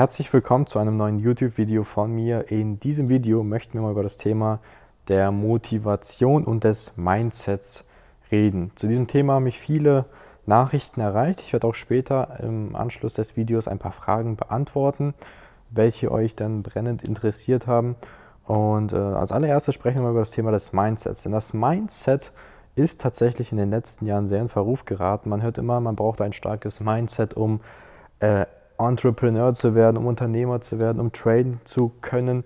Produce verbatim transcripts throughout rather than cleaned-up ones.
Herzlich willkommen zu einem neuen YouTube-Video von mir. In diesem Video möchten wir mal über das Thema der Motivation und des Mindsets reden. Zu diesem Thema haben mich viele Nachrichten erreicht. Ich werde auch später im Anschluss des Videos ein paar Fragen beantworten, welche euch dann brennend interessiert haben. Und äh, als allererstes sprechen wir mal über das Thema des Mindsets. Denn das Mindset ist tatsächlich in den letzten Jahren sehr in Verruf geraten. Man hört immer, man braucht ein starkes Mindset, um äh, Entrepreneur zu werden, um Unternehmer zu werden, um traden zu können.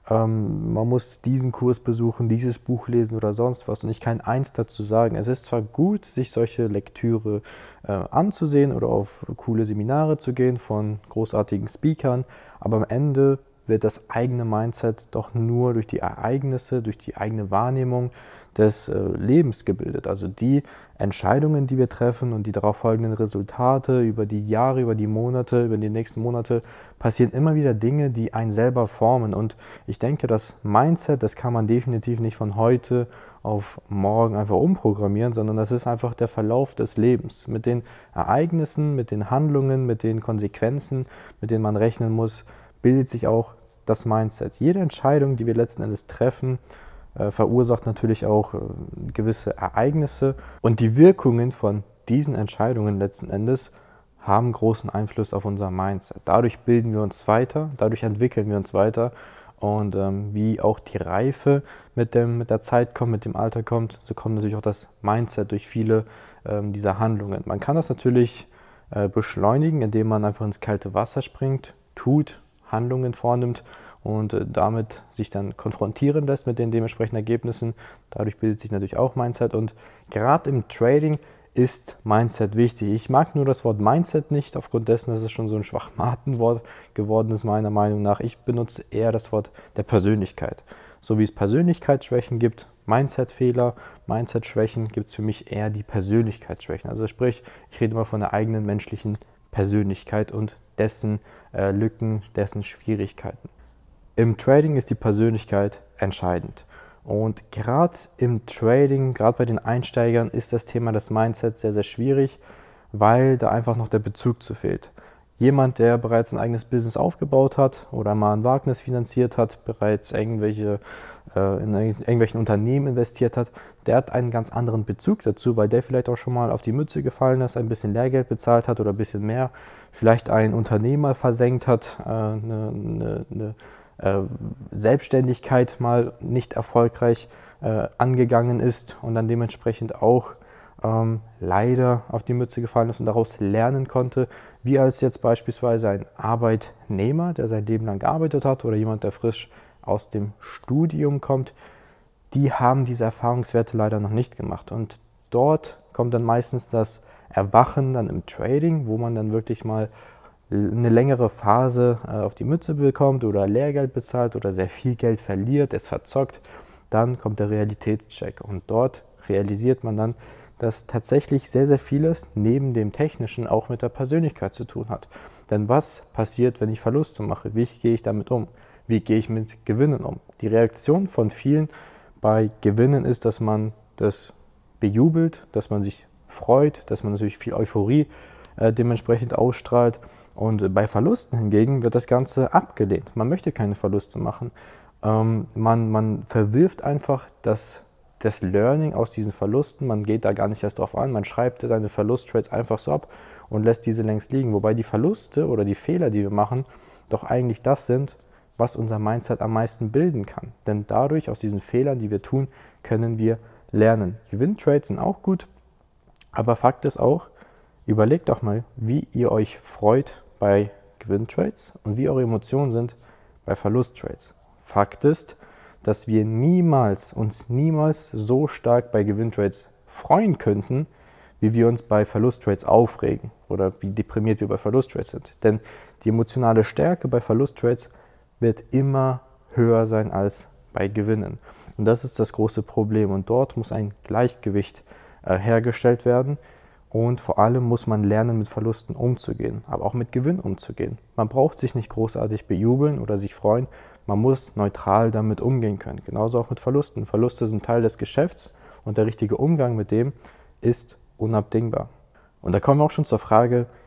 Ähm, man muss diesen Kurs besuchen, dieses Buch lesen oder sonst was. Und ich kann eins dazu sagen: Es ist zwar gut, sich solche Lektüre äh, anzusehen oder auf coole Seminare zu gehen von großartigen Speakern, aber am Ende wird das eigene Mindset doch nur durch die Ereignisse, durch die eigene Wahrnehmung des äh, Lebens gebildet. Also die Entscheidungen, die wir treffen und die darauf folgenden Resultate über die Jahre, über die Monate, über die nächsten Monate, passieren immer wieder Dinge, die einen selber formen. Und ich denke, das Mindset, das kann man definitiv nicht von heute auf morgen einfach umprogrammieren, sondern das ist einfach der Verlauf des Lebens. Mit den Ereignissen, mit den Handlungen, mit den Konsequenzen, mit denen man rechnen muss, bildet sich auch das Mindset. Jede Entscheidung, die wir letzten Endes treffen, äh, verursacht natürlich auch äh, gewisse Ereignisse, und die Wirkungen von diesen Entscheidungen letzten Endes haben großen Einfluss auf unser Mindset. Dadurch bilden wir uns weiter, dadurch entwickeln wir uns weiter, und ähm, wie auch die Reife mit, dem, mit der Zeit kommt, mit dem Alter kommt, so kommt natürlich auch das Mindset durch viele ähm, dieser Handlungen. Man kann das natürlich äh, beschleunigen, indem man einfach ins kalte Wasser springt, tut, Handlungen vornimmt und äh, damit sich dann konfrontieren lässt mit den dementsprechenden Ergebnissen. Dadurch bildet sich natürlich auch Mindset, und gerade im Trading ist Mindset wichtig. Ich mag nur das Wort Mindset nicht, aufgrund dessen, dass es schon so ein Schwachmatenwort geworden ist, meiner Meinung nach. Ich benutze eher das Wort der Persönlichkeit. So wie es Persönlichkeitsschwächen gibt, Mindset-Fehler, Mindset-Schwächen, gibt es für mich eher die Persönlichkeitsschwächen. Also sprich, ich rede immer von der eigenen menschlichen Persönlichkeit und dessen äh, Lücken, dessen Schwierigkeiten. Im Trading ist die Persönlichkeit entscheidend. Und gerade im Trading, gerade bei den Einsteigern, ist das Thema des Mindsets sehr, sehr schwierig, weil da einfach noch der Bezug zu fehlt. Jemand, der bereits ein eigenes Business aufgebaut hat oder mal ein Wagnis finanziert hat, bereits irgendwelche, äh, in irgendwelchen Unternehmen investiert hat, der hat einen ganz anderen Bezug dazu, weil der vielleicht auch schon mal auf die Mütze gefallen ist, ein bisschen Lehrgeld bezahlt hat oder ein bisschen mehr, vielleicht ein Unternehmer versenkt hat, äh, eine, eine, eine äh, Selbstständigkeit mal nicht erfolgreich äh, angegangen ist und dann dementsprechend auch ähm, leider auf die Mütze gefallen ist und daraus lernen konnte, wie als jetzt beispielsweise ein Arbeitnehmer, der sein Leben lang gearbeitet hat, oder jemand, der frisch aus dem Studium kommt. Die haben diese Erfahrungswerte leider noch nicht gemacht, und dort kommt dann meistens das Erwachen dann im Trading, wo man dann wirklich mal eine längere Phase äh, auf die Mütze bekommt oder Lehrgeld bezahlt oder sehr viel Geld verliert, es verzockt. Dann kommt der Realitätscheck, und dort realisiert man dann, dass tatsächlich sehr, sehr vieles neben dem Technischen auch mit der Persönlichkeit zu tun hat. Denn was passiert, wenn ich Verluste mache? Wie gehe ich damit um? Wie gehe ich mit Gewinnen um? Die Reaktion von vielen bei Gewinnen ist, dass man das bejubelt, dass man sich freut, dass man natürlich viel Euphorie äh, dementsprechend ausstrahlt. Und bei Verlusten hingegen wird das Ganze abgelehnt. Man möchte keine Verluste machen. Ähm, man, man verwirft einfach das, das Learning aus diesen Verlusten. Man geht da gar nicht erst drauf an. Man schreibt seine Verlusttrades einfach so ab und lässt diese längst liegen. Wobei die Verluste oder die Fehler, die wir machen, doch eigentlich das sind, was unser Mindset am meisten bilden kann. Denn dadurch, aus diesen Fehlern, die wir tun, können wir lernen. Gewinntrades sind auch gut, aber Fakt ist auch, überlegt doch mal, wie ihr euch freut bei Gewinntrades und wie eure Emotionen sind bei Verlusttrades. Fakt ist, dass wir niemals, uns niemals so stark bei Gewinntrades freuen könnten, wie wir uns bei Verlusttrades aufregen oder wie deprimiert wir bei Verlusttrades sind. Denn die emotionale Stärke bei Verlusttrades wird immer höher sein als bei Gewinnen. Und das ist das große Problem. Und dort muss ein Gleichgewicht äh, hergestellt werden. Und vor allem muss man lernen, mit Verlusten umzugehen, aber auch mit Gewinn umzugehen. Man braucht sich nicht großartig bejubeln oder sich freuen. Man muss neutral damit umgehen können. Genauso auch mit Verlusten. Verluste sind Teil des Geschäfts, und der richtige Umgang mit dem ist unabdingbar. Und da kommen wir auch schon zur Frage,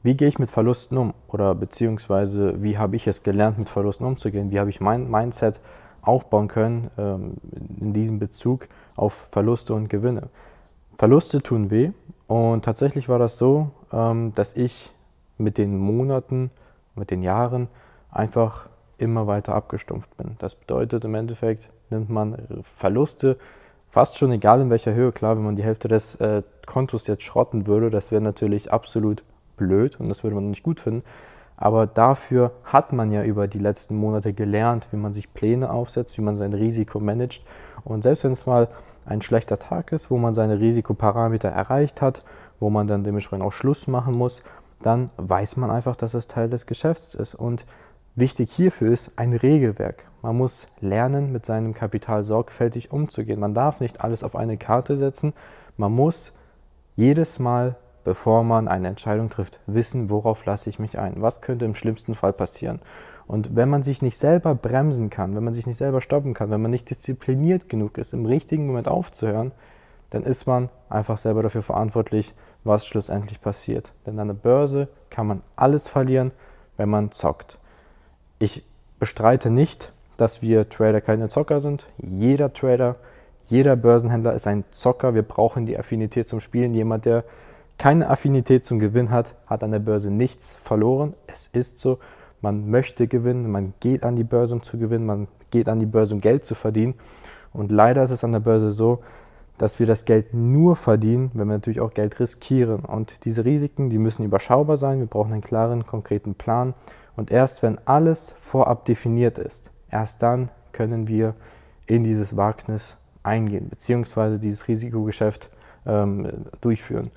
wie gehe ich mit Verlusten um? Oder beziehungsweise wie habe ich es gelernt, mit Verlusten umzugehen? Wie habe ich mein Mindset aufbauen können ähm, in diesem Bezug auf Verluste und Gewinne? Verluste tun weh und tatsächlich war das so, ähm, dass ich mit den Monaten, mit den Jahren einfach immer weiter abgestumpft bin. Das bedeutet im Endeffekt, nimmt man Verluste, fast schon egal in welcher Höhe, klar, wenn man die Hälfte des äh, Kontos jetzt schrotten würde, das wäre natürlich absolut blöd und das würde man nicht gut finden. Aber dafür hat man ja über die letzten Monate gelernt, wie man sich Pläne aufsetzt, wie man sein Risiko managt. Und selbst wenn es mal ein schlechter Tag ist, wo man seine Risikoparameter erreicht hat, wo man dann dementsprechend auch Schluss machen muss, dann weiß man einfach, dass es Teil des Geschäfts ist. Und wichtig hierfür ist ein Regelwerk. Man muss lernen, mit seinem Kapital sorgfältig umzugehen. Man darf nicht alles auf eine Karte setzen. Man muss jedes Mal, bevor man eine Entscheidung trifft, wissen, worauf lasse ich mich ein. Was könnte im schlimmsten Fall passieren? Und wenn man sich nicht selber bremsen kann, wenn man sich nicht selber stoppen kann, wenn man nicht diszipliniert genug ist, im richtigen Moment aufzuhören, dann ist man einfach selber dafür verantwortlich, was schlussendlich passiert. Denn an der Börse kann man alles verlieren, wenn man zockt. Ich bestreite nicht, dass wir Trader keine Zocker sind. Jeder Trader, jeder Börsenhändler ist ein Zocker. Wir brauchen die Affinität zum Spielen. Jemand, der keine Affinität zum Gewinn hat, hat an der Börse nichts verloren. Es ist so. Man möchte gewinnen, man geht an die Börse, um zu gewinnen, man geht an die Börse, um Geld zu verdienen. Und leider ist es an der Börse so, dass wir das Geld nur verdienen, wenn wir natürlich auch Geld riskieren. Und diese Risiken, die müssen überschaubar sein. Wir brauchen einen klaren, konkreten Plan. Und erst wenn alles vorab definiert ist, erst dann können wir in dieses Wagnis eingehen, beziehungsweise dieses Risikogeschäft ähm, durchführen.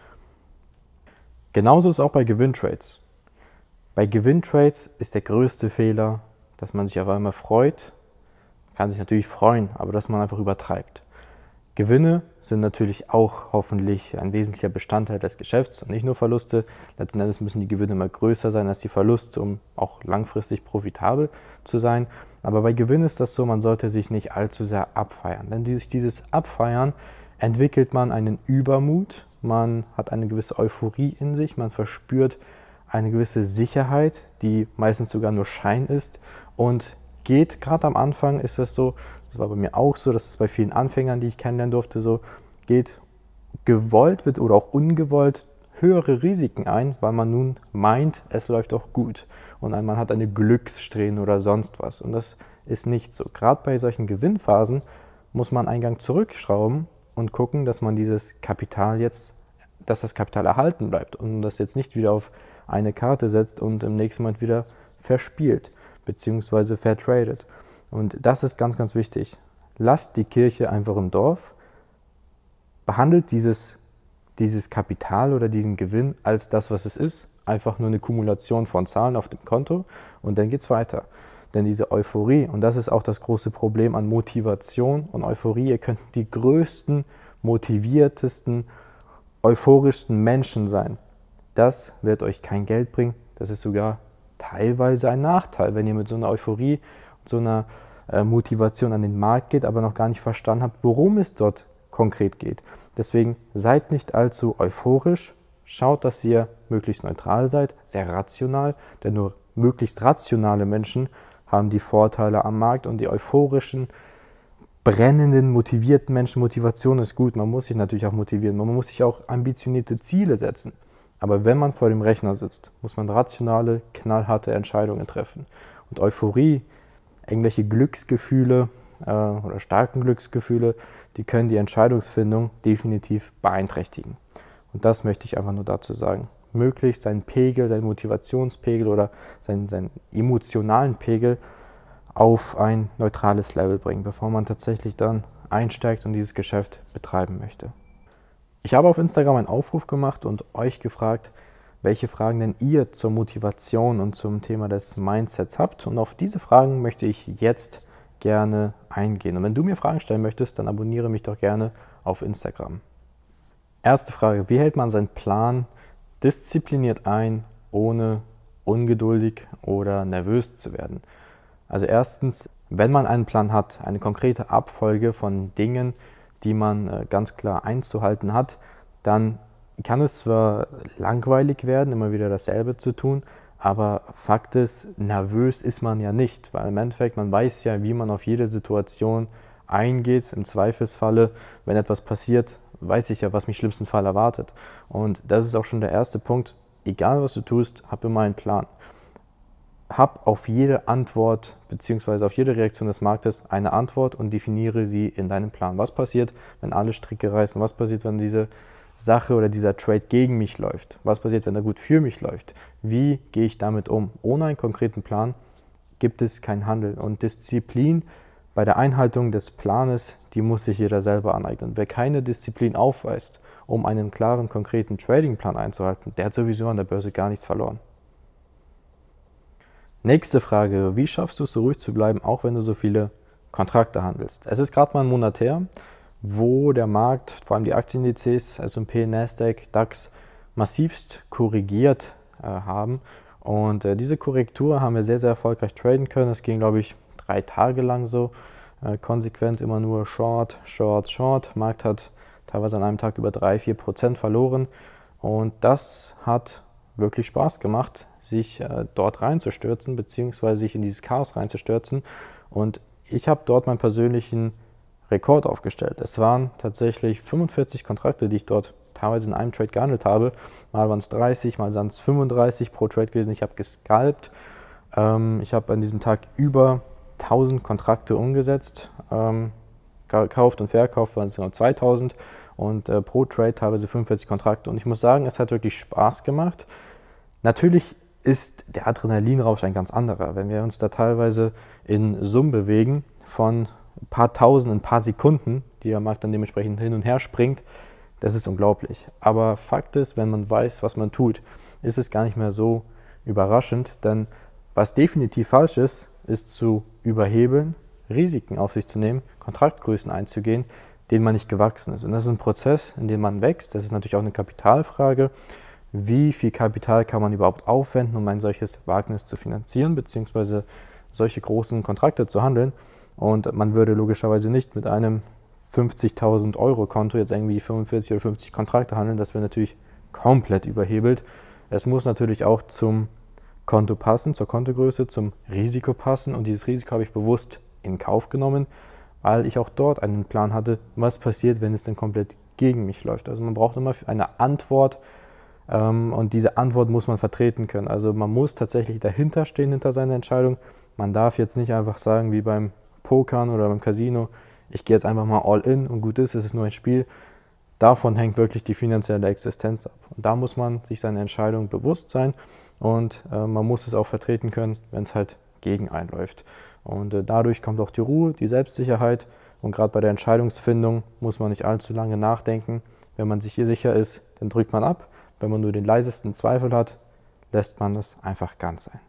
Genauso ist es auch bei Gewinntrades. Bei Gewinntrades ist der größte Fehler, dass man sich auf einmal freut. Man kann sich natürlich freuen, aber dass man einfach übertreibt. Gewinne sind natürlich auch hoffentlich ein wesentlicher Bestandteil des Geschäfts und nicht nur Verluste. Letzten Endes müssen die Gewinne immer größer sein als die Verluste, um auch langfristig profitabel zu sein. Aber bei Gewinn ist das so, man sollte sich nicht allzu sehr abfeiern. Denn durch dieses Abfeiern entwickelt man einen Übermut, man hat eine gewisse Euphorie in sich, man verspürt eine gewisse Sicherheit, die meistens sogar nur Schein ist und geht, gerade am Anfang ist es so, das war bei mir auch so, das ist bei vielen Anfängern, die ich kennenlernen durfte, so, geht gewollt wird oder auch ungewollt höhere Risiken ein, weil man nun meint, es läuft auch gut und man hat eine Glückssträhne oder sonst was und das ist nicht so. Gerade bei solchen Gewinnphasen muss man einen Gang zurückschrauben und gucken, dass man dieses Kapital jetzt, dass das Kapital erhalten bleibt und das jetzt nicht wieder auf eine Karte setzt und im nächsten Moment wieder verspielt bzw. vertradet. Und das ist ganz, ganz wichtig. Lasst die Kirche einfach im Dorf, behandelt dieses, dieses Kapital oder diesen Gewinn als das, was es ist, einfach nur eine Kumulation von Zahlen auf dem Konto und dann geht es weiter. Denn diese Euphorie, und das ist auch das große Problem an Motivation und Euphorie, ihr könnt die größten, motiviertesten, euphorischsten Menschen sein. Das wird euch kein Geld bringen, das ist sogar teilweise ein Nachteil, wenn ihr mit so einer Euphorie und so einer äh, Motivation an den Markt geht, aber noch gar nicht verstanden habt, worum es dort konkret geht. Deswegen seid nicht allzu euphorisch, schaut, dass ihr möglichst neutral seid, sehr rational, denn nur möglichst rationale Menschen haben die Vorteile am Markt und die euphorischen, brennenden, motivierten Menschen. Motivation ist gut, man muss sich natürlich auch motivieren, man muss sich auch ambitionierte Ziele setzen. Aber wenn man vor dem Rechner sitzt, muss man rationale, knallharte Entscheidungen treffen. Und Euphorie, irgendwelche Glücksgefühle äh, oder starken Glücksgefühle, die können die Entscheidungsfindung definitiv beeinträchtigen. Und das möchte ich einfach nur dazu sagen. Möglichst seinen Pegel, seinen Motivationspegel oder seinen, seinen emotionalen Pegel auf ein neutrales Level bringen, bevor man tatsächlich dann einsteigt und dieses Geschäft betreiben möchte. Ich habe auf Instagram einen Aufruf gemacht und euch gefragt, welche Fragen denn ihr zur Motivation und zum Thema des Mindsets habt. Und auf diese Fragen möchte ich jetzt gerne eingehen. Und wenn du mir Fragen stellen möchtest, dann abonniere mich doch gerne auf Instagram. Erste Frage, wie hält man seinen Plan diszipliniert ein, ohne ungeduldig oder nervös zu werden? Also erstens, wenn man einen Plan hat, eine konkrete Abfolge von Dingen, die man ganz klar einzuhalten hat, dann kann es zwar langweilig werden, immer wieder dasselbe zu tun, aber Fakt ist, nervös ist man ja nicht, weil im Endeffekt, man weiß ja, wie man auf jede Situation eingeht. Im Zweifelsfalle, wenn etwas passiert, weiß ich ja, was mich im schlimmsten Fall erwartet. Und das ist auch schon der erste Punkt. Egal, was du tust, hab immer einen Plan. Hab auf jede Antwort bzw. auf jede Reaktion des Marktes eine Antwort und definiere sie in deinem Plan. Was passiert, wenn alle Stricke reißen? Was passiert, wenn diese Sache oder dieser Trade gegen mich läuft? Was passiert, wenn er gut für mich läuft? Wie gehe ich damit um? Ohne einen konkreten Plan gibt es kein Handeln. Und Disziplin bei der Einhaltung des Planes, die muss sich jeder selber aneignen. Wer keine Disziplin aufweist, um einen klaren, konkreten Tradingplan einzuhalten, der hat sowieso an der Börse gar nichts verloren. Nächste Frage: Wie schaffst du es, so ruhig zu bleiben, auch wenn du so viele Kontrakte handelst? Es ist gerade mal ein Monat her, wo der Markt, vor allem die Aktienindizes, S und P, Nasdaq, DAX, massivst korrigiert äh, haben. Und äh, diese Korrektur haben wir sehr, sehr erfolgreich traden können. Das ging, glaube ich, drei Tage lang so, äh, konsequent immer nur Short, Short, Short. Der Markt hat teilweise an einem Tag über drei, vier Prozent verloren. Und das hat wirklich Spaß gemacht, sich äh, dort reinzustürzen, beziehungsweise sich in dieses Chaos reinzustürzen. Und ich habe dort meinen persönlichen Rekord aufgestellt. Es waren tatsächlich fünfundvierzig Kontrakte, die ich dort teilweise in einem Trade gehandelt habe. Mal waren es dreißig, mal waren es fünfunddreißig pro Trade gewesen. Ich habe gescalpt. Ähm, ich habe an diesem Tag über tausend Kontrakte umgesetzt. Ähm, gekauft und verkauft waren es genau zweitausend und äh, pro Trade teilweise fünfundvierzig Kontrakte. Und ich muss sagen, es hat wirklich Spaß gemacht. Natürlich ist der Adrenalinrausch ein ganz anderer. Wenn wir uns da teilweise in Summen bewegen von ein paar Tausend, ein paar Sekunden, die der Markt dann dementsprechend hin und her springt, das ist unglaublich. Aber Fakt ist, wenn man weiß, was man tut, ist es gar nicht mehr so überraschend. Denn was definitiv falsch ist, ist zu überhebeln, Risiken auf sich zu nehmen, Kontraktgrößen einzugehen, denen man nicht gewachsen ist. Und das ist ein Prozess, in dem man wächst. Das ist natürlich auch eine Kapitalfrage. Wie viel Kapital kann man überhaupt aufwenden, um ein solches Wagnis zu finanzieren, beziehungsweise solche großen Kontrakte zu handeln? Und man würde logischerweise nicht mit einem fünfzigtausend Euro Konto jetzt irgendwie fünfundvierzig oder fünfzig Kontrakte handeln. Das wäre natürlich komplett überhebelt. Es muss natürlich auch zum Konto passen, zur Kontogröße, zum Risiko passen. Und dieses Risiko habe ich bewusst in Kauf genommen, weil ich auch dort einen Plan hatte, was passiert, wenn es dann komplett gegen mich läuft. Also man braucht immer eine Antwort, ähm, und diese Antwort muss man vertreten können. Also man muss tatsächlich dahinter stehen, hinter seiner Entscheidung. Man darf jetzt nicht einfach sagen, wie beim Pokern oder beim Casino, ich gehe jetzt einfach mal all in und gut ist, es ist nur ein Spiel. Davon hängt wirklich die finanzielle Existenz ab. Und da muss man sich seiner Entscheidung bewusst sein und äh, man muss es auch vertreten können, wenn es halt gegen einen läuft. Und äh, dadurch kommt auch die Ruhe, die Selbstsicherheit, und gerade bei der Entscheidungsfindung muss man nicht allzu lange nachdenken. Wenn man sich hier sicher ist, dann drückt man ab. Wenn man nur den leisesten Zweifel hat, lässt man es einfach ganz sein.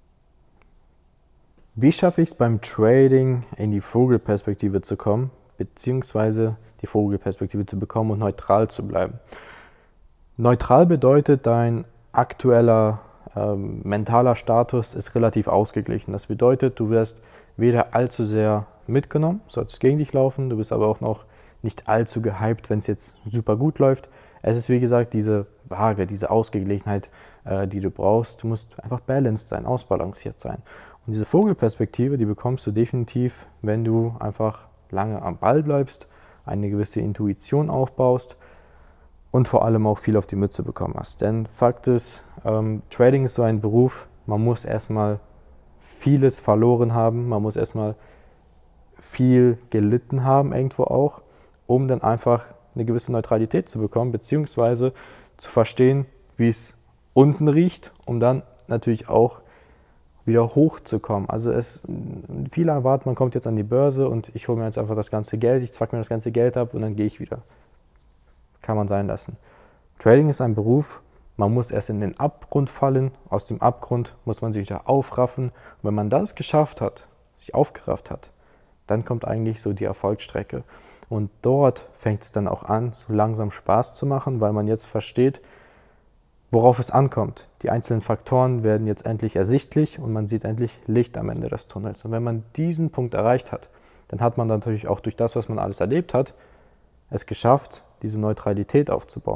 Wie schaffe ich es beim Trading in die Vogelperspektive zu kommen, beziehungsweise die Vogelperspektive zu bekommen und neutral zu bleiben? Neutral bedeutet, dein aktueller ähm, mentaler Status ist relativ ausgeglichen. Das bedeutet, du wirst weder allzu sehr mitgenommen, sollst gegen dich laufen, du bist aber auch noch nicht allzu gehypt, wenn es jetzt super gut läuft. Es ist, wie gesagt, diese Waage, diese Ausgeglichenheit, äh, die du brauchst. Du musst einfach balanced sein, ausbalanciert sein. Und diese Vogelperspektive, die bekommst du definitiv, wenn du einfach lange am Ball bleibst, eine gewisse Intuition aufbaust und vor allem auch viel auf die Mütze bekommen hast. Denn Fakt ist, ähm, Trading ist so ein Beruf, man muss erstmal vieles verloren haben, man muss erstmal viel gelitten haben irgendwo auch, um dann einfach eine gewisse Neutralität zu bekommen, beziehungsweise zu verstehen, wie es unten riecht, um dann natürlich auch wieder hochzukommen. Also es, viele erwarten, man kommt jetzt an die Börse und ich hole mir jetzt einfach das ganze Geld, ich zwack mir das ganze Geld ab und dann gehe ich wieder. Kann man sein lassen. Trading ist ein Beruf, man muss erst in den Abgrund fallen, aus dem Abgrund muss man sich wieder aufraffen. Und wenn man das geschafft hat, sich aufgerafft hat, dann kommt eigentlich so die Erfolgsstrecke. Und dort fängt es dann auch an, so langsam Spaß zu machen, weil man jetzt versteht, worauf es ankommt. Die einzelnen Faktoren werden jetzt endlich ersichtlich und man sieht endlich Licht am Ende des Tunnels. Und wenn man diesen Punkt erreicht hat, dann hat man natürlich auch durch das, was man alles erlebt hat, es geschafft, diese Neutralität aufzubauen.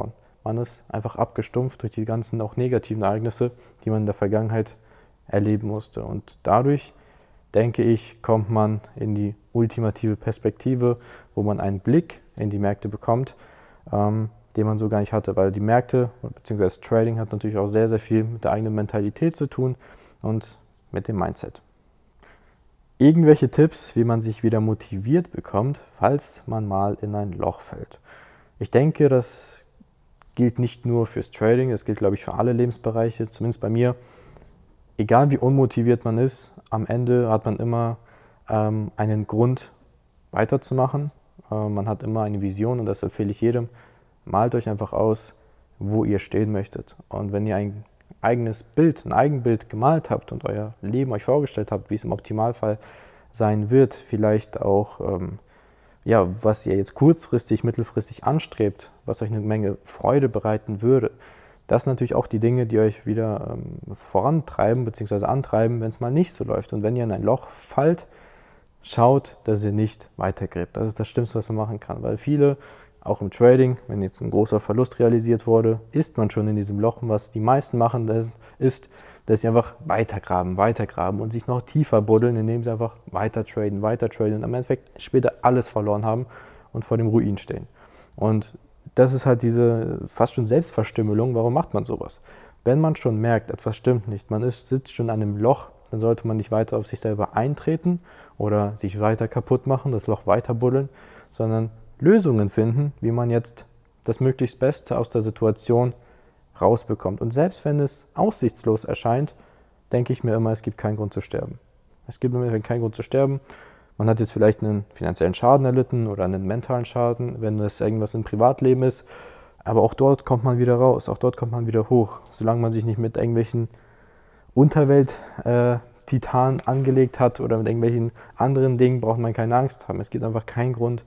man ist einfach abgestumpft durch die ganzen auch negativen Ereignisse, die man in der Vergangenheit erleben musste. Und dadurch, denke ich, kommt man in die ultimative Perspektive, wo man einen Blick in die Märkte bekommt, ähm, den man so gar nicht hatte, weil die Märkte bzw. das Trading hat natürlich auch sehr, sehr viel mit der eigenen Mentalität zu tun und mit dem Mindset. Irgendwelche Tipps, wie man sich wieder motiviert bekommt, falls man mal in ein Loch fällt. Ich denke, das gilt nicht nur fürs Trading, es gilt, glaube ich, für alle Lebensbereiche, zumindest bei mir. Egal wie unmotiviert man ist, am Ende hat man immer ähm, einen Grund weiterzumachen. Äh, man hat immer eine Vision und das empfehle ich jedem. Malt euch einfach aus, wo ihr stehen möchtet. Und wenn ihr ein eigenes Bild, ein Eigenbild gemalt habt und euer Leben euch vorgestellt habt, wie es im Optimalfall sein wird, vielleicht auch, ähm, ja, was ihr jetzt kurzfristig, mittelfristig anstrebt, was euch eine Menge Freude bereiten würde, das sind natürlich auch die Dinge, die euch wieder ähm, vorantreiben bzw. antreiben, wenn es mal nicht so läuft. Und wenn ihr in ein Loch fallt, schaut, dass ihr nicht weitergräbt. Das ist das Schlimmste, was man machen kann, weil viele, auch im Trading, wenn jetzt ein großer Verlust realisiert wurde, ist man schon in diesem Loch. Und was die meisten machen, das ist, dass sie einfach weitergraben, weitergraben und sich noch tiefer buddeln, indem sie einfach weiter traden, weiter traden und am Endeffekt später alles verloren haben und vor dem Ruin stehen. Und das ist halt diese fast schon Selbstverstümmelung. Warum macht man sowas? Wenn man schon merkt, etwas stimmt nicht, man ist, sitzt schon an einem Loch, dann sollte man nicht weiter auf sich selber eintreten oder sich weiter kaputt machen, das Loch weiter buddeln, sondern Lösungen finden, wie man jetzt das möglichst Beste aus der Situation rausbekommt. Und selbst wenn es aussichtslos erscheint, denke ich mir immer, es gibt keinen Grund zu sterben. Es gibt immer keinen Grund zu sterben. Man hat jetzt vielleicht einen finanziellen Schaden erlitten oder einen mentalen Schaden, wenn es irgendwas im Privatleben ist. Aber auch dort kommt man wieder raus, auch dort kommt man wieder hoch. Solange man sich nicht mit irgendwelchen Unterwelt-Titanen äh, angelegt hat oder mit irgendwelchen anderen Dingen, braucht man keine Angst haben. Es gibt einfach keinen Grund,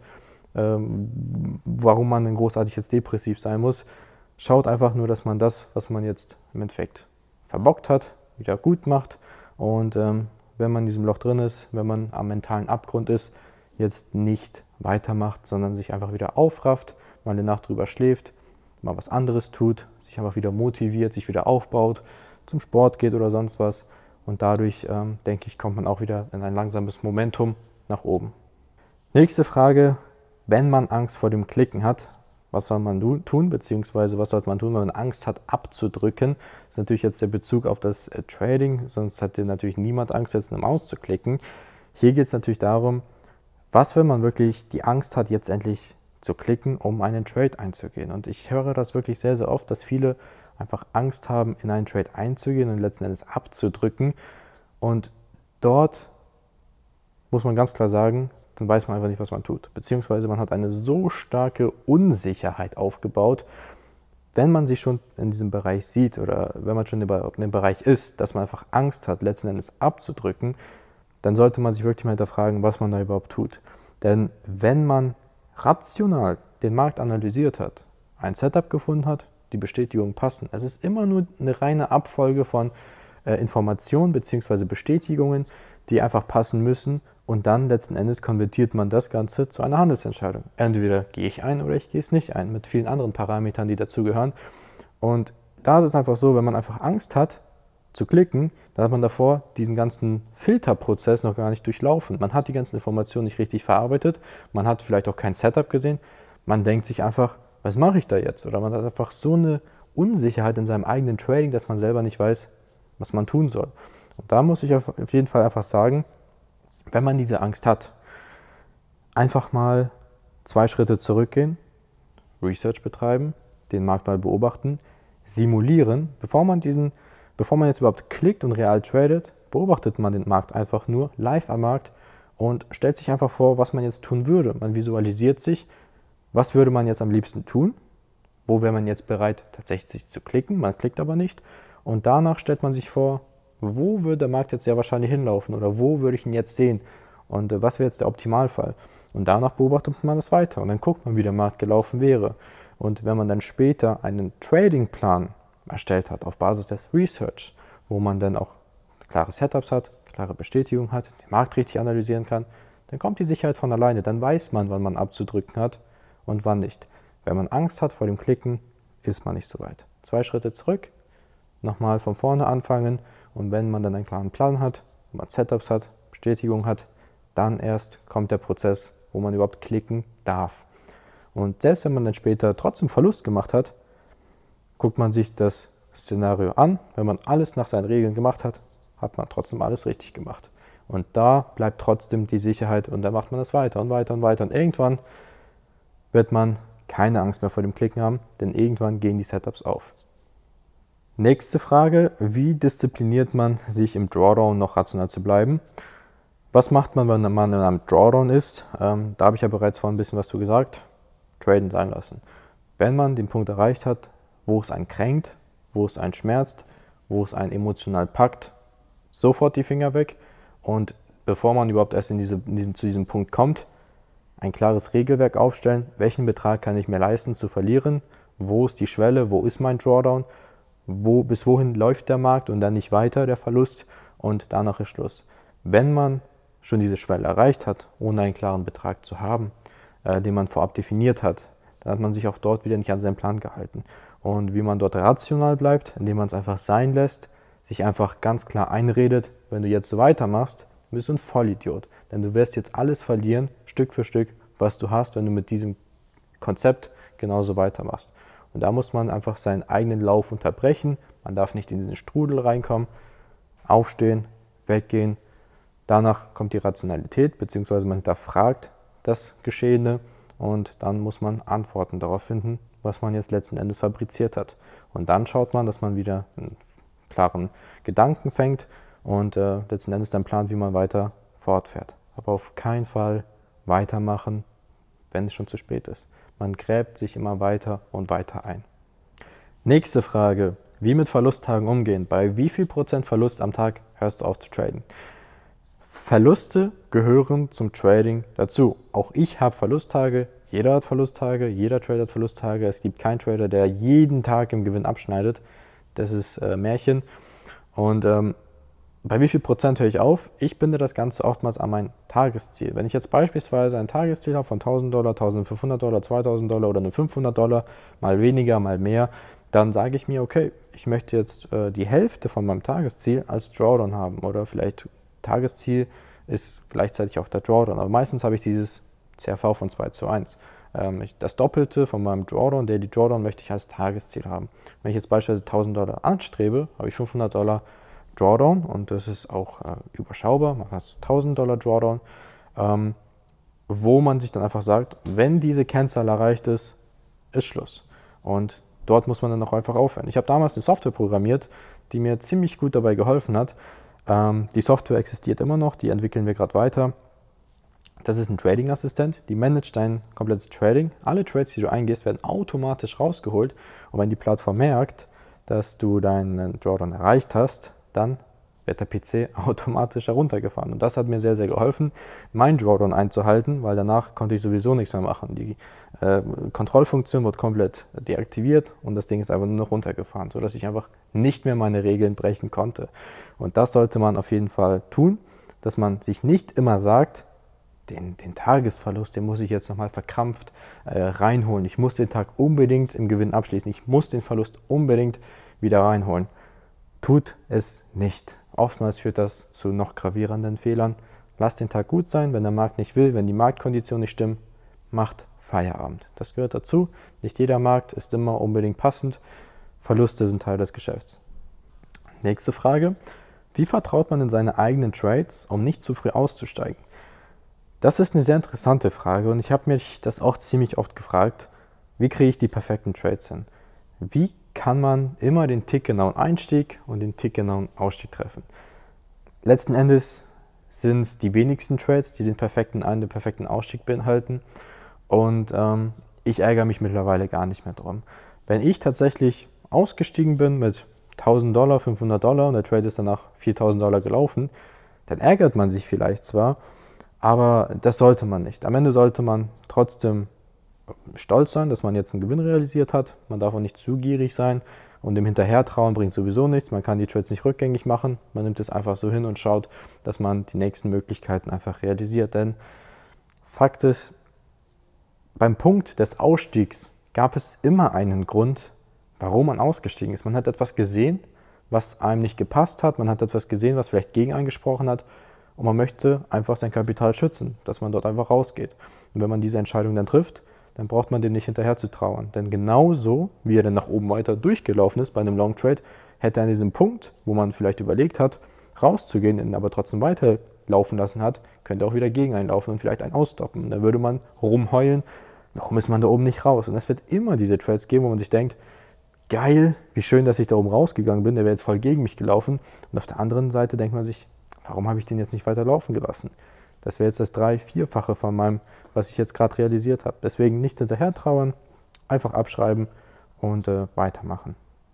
ähm, warum man dann großartig jetzt depressiv sein muss. Schaut einfach nur, dass man das, was man jetzt im Endeffekt verbockt hat, wieder gut macht. Und ähm, wenn man in diesem Loch drin ist, wenn man am mentalen Abgrund ist, jetzt nicht weitermacht, sondern sich einfach wieder aufrafft, mal eine Nacht drüber schläft, mal was anderes tut, sich einfach wieder motiviert, sich wieder aufbaut, zum Sport geht oder sonst was. Und dadurch, ähm, denke ich, kommt man auch wieder in ein langsames Momentum nach oben. Nächste Frage: Wenn man Angst vor dem Klicken hat, was soll man tun, beziehungsweise was sollte man tun, wenn man Angst hat abzudrücken? Das ist natürlich jetzt der Bezug auf das äh, Trading, sonst hat dir natürlich niemand Angst, jetzt eine Maus zu klicken. Hier geht es natürlich darum, was, wenn man wirklich die Angst hat, jetzt endlich zu klicken, um einen Trade einzugehen. Und ich höre das wirklich sehr, sehr oft, dass viele einfach Angst haben, in einen Trade einzugehen und letzten Endes abzudrücken. Und dort muss man ganz klar sagen, dann weiß man einfach nicht, was man tut. Beziehungsweise man hat eine so starke Unsicherheit aufgebaut, wenn man sich schon in diesem Bereich sieht oder wenn man schon in dem Bereich ist, dass man einfach Angst hat, letzten Endes abzudrücken, dann sollte man sich wirklich mal hinterfragen, was man da überhaupt tut. Denn wenn man rational den Markt analysiert hat, ein Setup gefunden hat, die Bestätigungen passen. Es ist immer nur eine reine Abfolge von äh, Informationen bzw. Bestätigungen, die einfach passen müssen. Und dann letzten Endes konvertiert man das Ganze zu einer Handelsentscheidung. Entweder gehe ich ein oder ich gehe es nicht ein, mit vielen anderen Parametern, die dazugehören. Und da ist es einfach so, wenn man einfach Angst hat zu klicken, dann hat man davor diesen ganzen Filterprozess noch gar nicht durchlaufen. Man hat die ganzen Informationen nicht richtig verarbeitet, man hat vielleicht auch kein Setup gesehen, man denkt sich einfach, was mache ich da jetzt? Oder man hat einfach so eine Unsicherheit in seinem eigenen Trading, dass man selber nicht weiß, was man tun soll. Und da muss ich auf jeden Fall einfach sagen, wenn man diese Angst hat, einfach mal zwei Schritte zurückgehen, Research betreiben, den Markt mal beobachten, simulieren. Bevor man diesen, bevor man jetzt überhaupt klickt und real tradet, beobachtet man den Markt einfach nur live am Markt und stellt sich einfach vor, was man jetzt tun würde. Man visualisiert sich, was würde man jetzt am liebsten tun, wo wäre man jetzt bereit tatsächlich zu klicken, man klickt aber nicht. Und danach stellt man sich vor, wo würde der Markt jetzt sehr wahrscheinlich hinlaufen oder wo würde ich ihn jetzt sehen und äh, was wäre jetzt der Optimalfall. Und danach beobachtet man das weiter und dann guckt man, wie der Markt gelaufen wäre. Und wenn man dann später einen Tradingplan erstellt hat auf Basis des Research, wo man dann auch klare Setups hat, klare Bestätigung hat, den Markt richtig analysieren kann, dann kommt die Sicherheit von alleine. Dann weiß man, wann man abzudrücken hat und wann nicht. Wenn man Angst hat vor dem Klicken, ist man nicht so weit. Zwei Schritte zurück, nochmal von vorne anfangen und wenn man dann einen klaren Plan hat, wenn man Setups hat, Bestätigung hat, dann erst kommt der Prozess, wo man überhaupt klicken darf. Und selbst wenn man dann später trotzdem Verlust gemacht hat, guckt man sich das Szenario an. Wenn man alles nach seinen Regeln gemacht hat, hat man trotzdem alles richtig gemacht. Und da bleibt trotzdem die Sicherheit und dann macht man das weiter und weiter und weiter. Und irgendwann wird man keine Angst mehr vor dem Klicken haben, denn irgendwann gehen die Setups auf. Nächste Frage, wie diszipliniert man sich im Drawdown noch rational zu bleiben? Was macht man, wenn man in einem Drawdown ist? Ähm, da habe ich ja bereits vorhin ein bisschen was zu gesagt. Traden sein lassen. Wenn man den Punkt erreicht hat, wo es einen kränkt, wo es einen schmerzt, wo es einen emotional packt, sofort die Finger weg und bevor man überhaupt erst in diese, in diesen, zu diesem Punkt kommt, ein klares Regelwerk aufstellen, welchen Betrag kann ich mir leisten zu verlieren, wo ist die Schwelle, wo ist mein Drawdown, wo, bis wohin läuft der Markt und dann nicht weiter der Verlust und danach ist Schluss. Wenn man schon diese Schwelle erreicht hat, ohne einen klaren Betrag zu haben, äh, den man vorab definiert hat, dann hat man sich auch dort wieder nicht an seinen Plan gehalten. Und wie man dort rational bleibt, indem man es einfach sein lässt, sich einfach ganz klar einredet, wenn du jetzt so weitermachst, bist du ein Vollidiot. Denn du wirst jetzt alles verlieren, Stück für Stück, was du hast, wenn du mit diesem Konzept genauso weitermachst. Und da muss man einfach seinen eigenen Lauf unterbrechen. Man darf nicht in diesen Strudel reinkommen, aufstehen, weggehen. Danach kommt die Rationalität, beziehungsweise man hinterfragt das Geschehene und dann muss man Antworten darauf finden, was man jetzt letzten Endes fabriziert hat. Und dann schaut man, dass man wieder einen klaren Gedanken fängt und äh, letzten Endes dann plant, wie man weiter fortfährt. Aber auf keinen Fall weitermachen, wenn es schon zu spät ist. Man gräbt sich immer weiter und weiter ein. Nächste Frage, wie mit Verlusttagen umgehen? Bei wie viel Prozent Verlust am Tag hörst du auf zu traden? Verluste gehören zum Trading dazu. Auch ich habe Verlusttage, jeder hat Verlusttage, jeder Trader hat Verlusttage. Es gibt keinen Trader, der jeden Tag im Gewinn abschneidet. Das ist äh, Märchen. Und ähm, bei wie viel Prozent höre ich auf? Ich binde das Ganze oftmals an mein Tagesziel. Wenn ich jetzt beispielsweise ein Tagesziel habe von tausend Dollar, eintausendfünfhundert Dollar, zweitausend Dollar oder nur fünfhundert Dollar, mal weniger, mal mehr, dann sage ich mir, okay, ich möchte jetzt äh, die Hälfte von meinem Tagesziel als Drawdown haben oder vielleicht Tagesziel ist gleichzeitig auch der Drawdown. Aber meistens habe ich dieses C R V von zwei zu eins. Ähm, ich, das Doppelte von meinem Drawdown, Daily Drawdown, möchte ich als Tagesziel haben. Wenn ich jetzt beispielsweise tausend Dollar anstrebe, habe ich fünfhundert Dollar Drawdown und das ist auch äh, überschaubar. Man hat tausend Dollar Drawdown, ähm, wo man sich dann einfach sagt, wenn diese Kennzahl erreicht ist, ist Schluss. Und dort muss man dann auch einfach aufhören. Ich habe damals eine Software programmiert, die mir ziemlich gut dabei geholfen hat. Ähm, die Software existiert immer noch, die entwickeln wir gerade weiter. Das ist ein Trading-Assistent, die managt dein komplettes Trading. Alle Trades, die du eingehst, werden automatisch rausgeholt. Und wenn die Plattform merkt, dass du deinen Drawdown erreicht hast, dann wird der P C automatisch heruntergefahren. Und das hat mir sehr, sehr geholfen, mein Drawdown einzuhalten, weil danach konnte ich sowieso nichts mehr machen. Die äh, Kontrollfunktion wird komplett deaktiviert und das Ding ist einfach nur noch runtergefahren, sodass ich einfach nicht mehr meine Regeln brechen konnte. Und das sollte man auf jeden Fall tun, dass man sich nicht immer sagt, den, den Tagesverlust, den muss ich jetzt nochmal verkrampft äh, reinholen. Ich muss den Tag unbedingt im Gewinn abschließen. Ich muss den Verlust unbedingt wieder reinholen. Tut es nicht. Oftmals führt das zu noch gravierenden Fehlern. Lasst den Tag gut sein, wenn der Markt nicht will, wenn die Marktkonditionen nicht stimmen, macht Feierabend. Das gehört dazu. Nicht jeder Markt ist immer unbedingt passend. Verluste sind Teil des Geschäfts. Nächste Frage. Wie vertraut man in seine eigenen Trades, um nicht zu früh auszusteigen? Das ist eine sehr interessante Frage und ich habe mich das auch ziemlich oft gefragt. Wie kriege ich die perfekten Trades hin? Wie kann man immer den tickgenauen Einstieg und den tickgenauen Ausstieg treffen? Letzten Endes sind es die wenigsten Trades, die den perfekten Ein- und den perfekten Ausstieg beinhalten und ähm, ich ärgere mich mittlerweile gar nicht mehr drum. Wenn ich tatsächlich ausgestiegen bin mit tausend Dollar, fünfhundert Dollar und der Trade ist danach viertausend Dollar gelaufen, dann ärgert man sich vielleicht zwar, aber das sollte man nicht. Am Ende sollte man trotzdem stolz sein, dass man jetzt einen Gewinn realisiert hat. Man darf auch nicht zu gierig sein und dem Hinterhertrauen bringt sowieso nichts. Man kann die Trades nicht rückgängig machen. Man nimmt es einfach so hin und schaut, dass man die nächsten Möglichkeiten einfach realisiert. Denn Fakt ist, beim Punkt des Ausstiegs gab es immer einen Grund, warum man ausgestiegen ist. Man hat etwas gesehen, was einem nicht gepasst hat, man hat etwas gesehen, was vielleicht gegen einen gesprochen hat und man möchte einfach sein Kapital schützen, dass man dort einfach rausgeht. Und wenn man diese Entscheidung dann trifft, dann braucht man dem nicht hinterher zu trauern. Denn genauso, wie er dann nach oben weiter durchgelaufen ist bei einem Long Trade, hätte er an diesem Punkt, wo man vielleicht überlegt hat, rauszugehen, ihn aber trotzdem weiterlaufen lassen hat, könnte auch wieder gegen einen laufen und vielleicht einen ausstoppen. Und dann würde man rumheulen, warum ist man da oben nicht raus? Und es wird immer diese Trades geben, wo man sich denkt, geil, wie schön, dass ich da oben rausgegangen bin, der wäre jetzt voll gegen mich gelaufen. Und auf der anderen Seite denkt man sich, warum habe ich den jetzt nicht weiter laufen gelassen? Das wäre jetzt das drei-, vierfache von meinem, was ich jetzt gerade realisiert habe. Deswegen nicht hinterher trauern, einfach abschreiben und äh, weitermachen.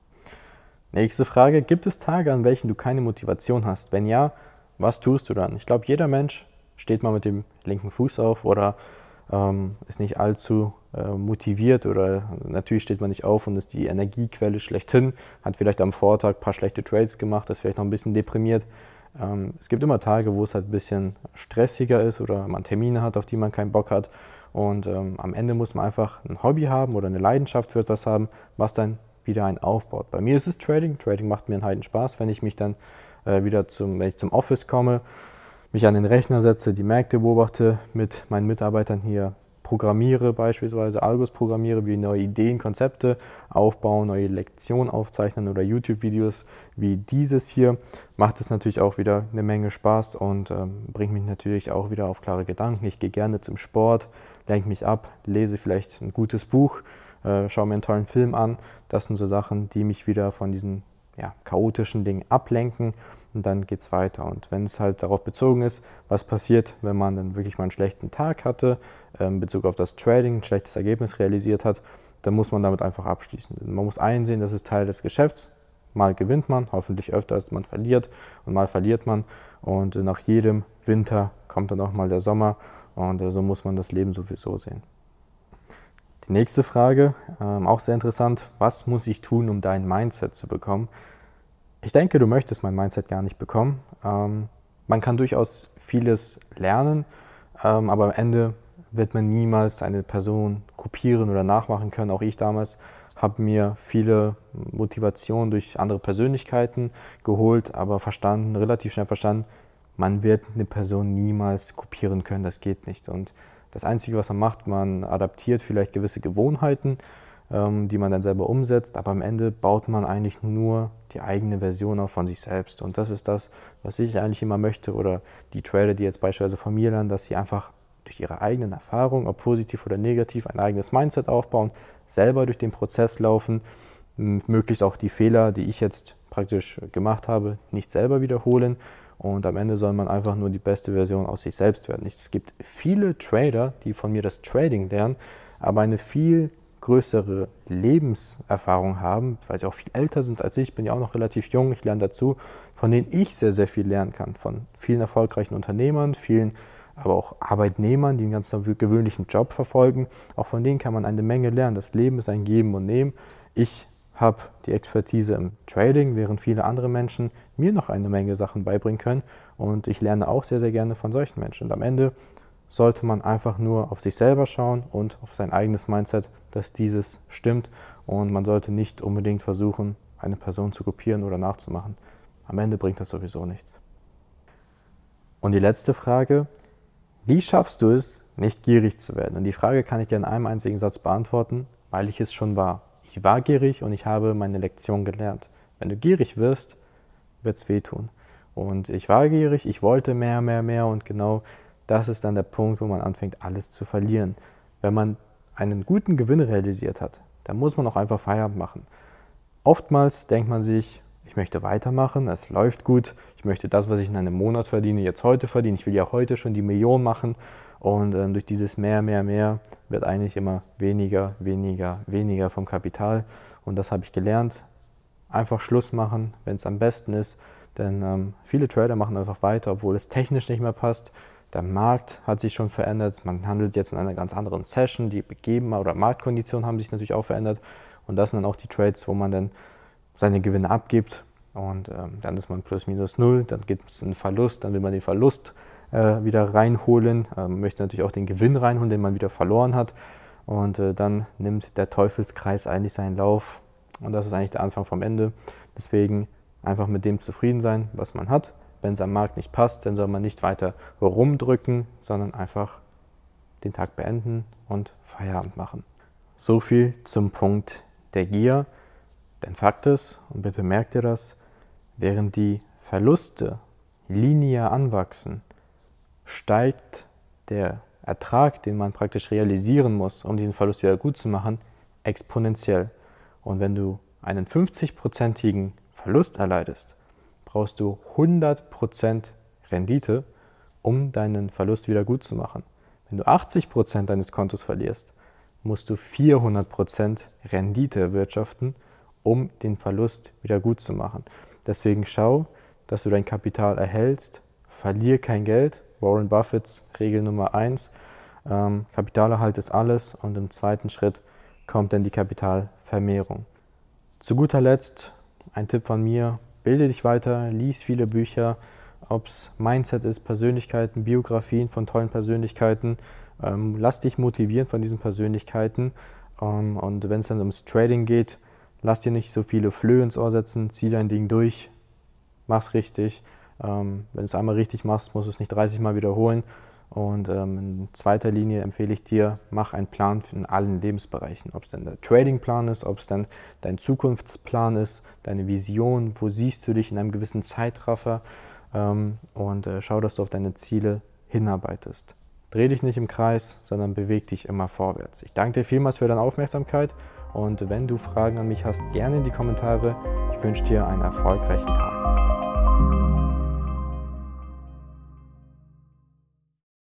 Nächste Frage, gibt es Tage, an welchen du keine Motivation hast? Wenn ja, was tust du dann? Ich glaube, jeder Mensch steht mal mit dem linken Fuß auf oder ähm, ist nicht allzu äh, motiviert oder natürlich steht man nicht auf und ist die Energiequelle schlechthin, hat vielleicht am Vortag ein paar schlechte Trades gemacht, ist vielleicht noch ein bisschen deprimiert. Ähm, es gibt immer Tage, wo es halt ein bisschen stressiger ist oder man Termine hat, auf die man keinen Bock hat und ähm, am Ende muss man einfach ein Hobby haben oder eine Leidenschaft für etwas haben, was dann wieder einen aufbaut. Bei mir ist es Trading. Trading macht mir einen heiden Spaß, wenn ich mich dann äh, wieder zum, wenn ich zum Office komme, mich an den Rechner setze, die Märkte beobachte, mit meinen Mitarbeitern hier programmiere, beispielsweise Algos programmiere, wie neue Ideen, Konzepte aufbauen, neue Lektionen aufzeichnen oder YouTube-Videos wie dieses hier, macht es natürlich auch wieder eine Menge Spaß und ähm, bringt mich natürlich auch wieder auf klare Gedanken. Ich gehe gerne zum Sport, lenke mich ab, lese vielleicht ein gutes Buch, äh, schaue mir einen tollen Film an. Das sind so Sachen, die mich wieder von diesen ja, chaotischen Dingen ablenken und dann geht es weiter. Und wenn es halt darauf bezogen ist, was passiert, wenn man dann wirklich mal einen schlechten Tag hatte, äh, in Bezug auf das Trading, ein schlechtes Ergebnis realisiert hat, dann muss man damit einfach abschließen. Man muss einsehen, das ist Teil des Geschäfts. Mal gewinnt man, hoffentlich öfter als man verliert und mal verliert man. Und äh, nach jedem Winter kommt dann auch mal der Sommer und äh, so muss man das Leben sowieso sehen. Die nächste Frage, ähm, auch sehr interessant, was muss ich tun, um dein Mindset zu bekommen? Ich denke, du möchtest mein Mindset gar nicht bekommen. Ähm, man kann durchaus vieles lernen, ähm, aber am Ende wird man niemals eine Person kopieren oder nachmachen können. Auch ich damals habe mir viele Motivationen durch andere Persönlichkeiten geholt, aber verstanden, relativ schnell verstanden, man wird eine Person niemals kopieren können, das geht nicht. Und das Einzige, was man macht, man adaptiert vielleicht gewisse Gewohnheiten, ähm, die man dann selber umsetzt, aber am Ende baut man eigentlich nur die eigene Version auf von sich selbst. Und das ist das, was ich eigentlich immer möchte oder die Trader, die jetzt beispielsweise von mir lernen, dass sie einfach durch ihre eigenen Erfahrungen, ob positiv oder negativ, ein eigenes Mindset aufbauen, selber durch den Prozess laufen, möglichst auch die Fehler, die ich jetzt praktisch gemacht habe, nicht selber wiederholen. Und am Ende soll man einfach nur die beste Version aus sich selbst werden. Es gibt viele Trader, die von mir das Trading lernen, aber eine viel größere Lebenserfahrung haben, weil sie auch viel älter sind als ich. Ich bin ja auch noch relativ jung, ich lerne dazu, von denen ich sehr, sehr viel lernen kann. Von vielen erfolgreichen Unternehmern, vielen aber auch Arbeitnehmern, die einen ganz gewöhnlichen Job verfolgen. Auch von denen kann man eine Menge lernen. Das Leben ist ein Geben und Nehmen. Ich habe die Expertise im Trading, während viele andere Menschen mir noch eine Menge Sachen beibringen können. Und ich lerne auch sehr, sehr gerne von solchen Menschen. Und am Ende sollte man einfach nur auf sich selber schauen und auf sein eigenes Mindset, dass dieses stimmt. Und man sollte nicht unbedingt versuchen, eine Person zu kopieren oder nachzumachen. Am Ende bringt das sowieso nichts. Und die letzte Frage: Wie schaffst du es, nicht gierig zu werden? Und die Frage kann ich dir in einem einzigen Satz beantworten, weil ich es schon war. Ich war gierig und ich habe meine Lektion gelernt. Wenn du gierig wirst, wird es wehtun. Und ich war gierig, ich wollte mehr, mehr, mehr und genau das ist dann der Punkt, wo man anfängt, alles zu verlieren. Wenn man einen guten Gewinn realisiert hat, dann muss man auch einfach Feierabend machen. Oftmals denkt man sich, ich möchte weitermachen, es läuft gut, ich möchte das, was ich in einem Monat verdiene, jetzt heute verdienen. Ich will ja heute schon die Million machen und äh, durch dieses mehr, mehr, mehr wird eigentlich immer weniger, weniger, weniger vom Kapital und das habe ich gelernt. Einfach Schluss machen, wenn es am besten ist, denn ähm, viele Trader machen einfach weiter, obwohl es technisch nicht mehr passt. Der Markt hat sich schon verändert, man handelt jetzt in einer ganz anderen Session, die Begeben oder Marktkonditionen haben sich natürlich auch verändert und das sind dann auch die Trades, wo man dann seine Gewinne abgibt und ähm, dann ist man plus minus null, dann gibt es einen Verlust, dann will man den Verlust äh, wieder reinholen, ähm, möchte natürlich auch den Gewinn reinholen, den man wieder verloren hat und äh, dann nimmt der Teufelskreis eigentlich seinen Lauf. Und das ist eigentlich der Anfang vom Ende. Deswegen einfach mit dem zufrieden sein, was man hat. Wenn es am Markt nicht passt, dann soll man nicht weiter rumdrücken, sondern einfach den Tag beenden und Feierabend machen. So viel zum Punkt der Gier. Denn Fakt ist, und bitte merkt ihr das, während die Verluste linear anwachsen, steigt der Ertrag, den man praktisch realisieren muss, um diesen Verlust wieder gut zu machen, exponentiell. Und wenn du einen fünfzig-prozentigen Verlust erleidest, brauchst du hundert Prozent Rendite, um deinen Verlust wieder gut zu machen. Wenn du achtzig Prozent deines Kontos verlierst, musst du vierhundert Prozent Rendite erwirtschaften, um den Verlust wieder gut zu machen. Deswegen schau, dass du dein Kapital erhältst, verlier kein Geld. Warren Buffetts Regel Nummer eins. Ähm, Kapitalerhalt ist alles und im zweiten Schritt kommt dann die Kapitalvermehrung. Zu guter Letzt ein Tipp von mir: Bilde dich weiter, lies viele Bücher, ob es Mindset ist, Persönlichkeiten, Biografien von tollen Persönlichkeiten. Ähm, lass dich motivieren von diesen Persönlichkeiten. Ähm, und wenn es dann ums Trading geht, lass dir nicht so viele Flöhe ins Ohr setzen, zieh dein Ding durch, mach's richtig. Ähm, wenn du es einmal richtig machst, musst du es nicht dreißig Mal wiederholen. Und ähm, in zweiter Linie empfehle ich dir, mach einen Plan in allen Lebensbereichen. Ob es dann der Tradingplan ist, ob es dann dein Zukunftsplan ist, deine Vision, wo siehst du dich in einem gewissen Zeitraffer, ähm, und äh, schau, dass du auf deine Ziele hinarbeitest. Dreh dich nicht im Kreis, sondern beweg dich immer vorwärts. Ich danke dir vielmals für deine Aufmerksamkeit und wenn du Fragen an mich hast, gerne in die Kommentare. Ich wünsche dir einen erfolgreichen Tag.